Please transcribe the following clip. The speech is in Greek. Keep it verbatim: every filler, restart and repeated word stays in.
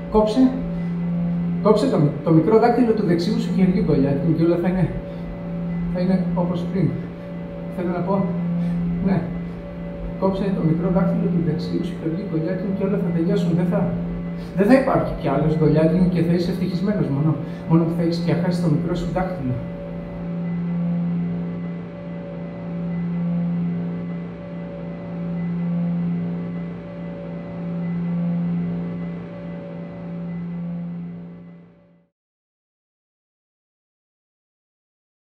Κόψε. Κόψε το, το μικρό δάκτυλο του δεξιού σου χεριού, Γκολιάτη, και όλα θα είναι, θα είναι όπως πριν. Θέλω να πω, ναι. Κόψε το μικρό δάκτυλο του δεξιού σου χεριού, Γκολιάτη, και όλα θα τελειώσουν. Δεν θα, δεν θα υπάρχει κι άλλος, Γκολιάτη, και θα είσαι ευτυχισμένος μόνο. Μόνο που θα έχεις πια χάσει το μικρό σου δάκτυλο.